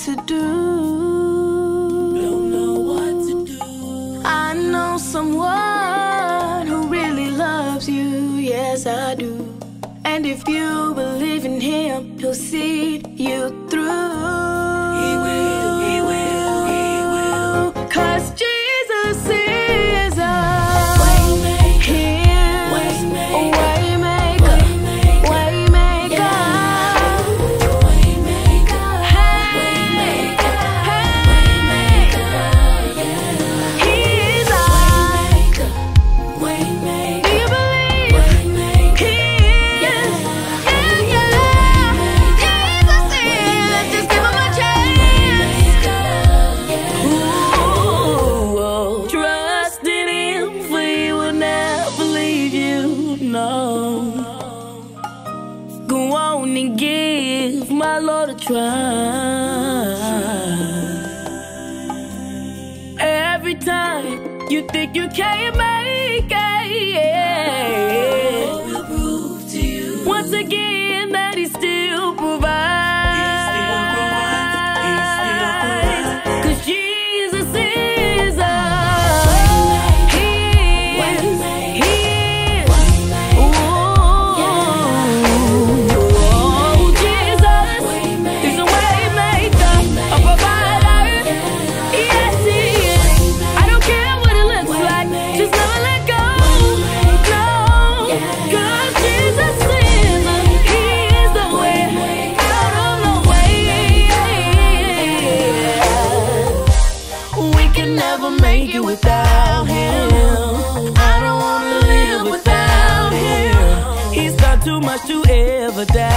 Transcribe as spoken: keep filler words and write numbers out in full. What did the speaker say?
to do. Don't know what to do. I know someone who really loves you, yes I do. And if you believe in him, he'll see you through. He will, he will, he will. 'Cause Jesus is a Waymaker, Waymaker, Waymaker, Waymaker, Waymaker, Waymaker, yeah. He is a Waymaker, Waymaker. Do you believe? He is, yeah, yeah. Jesus is, just give him a chance. Ooh, trust in him, for he will never leave you, no. Go on and give my Lord a try. Every time you think you can't make it, We'll prove to you. once again that he still provides. He still provides. He still provides. 'Cause Jesus is a He is, He is. Ooh, Jesus is a waymaker, a provider. Yes, he is. I don't care what it looks like, just never let go. No, 'cause Jesus is a, He is the way out of the way. We can never make it without him. I don't wanna live without him. He's done too much to ever die.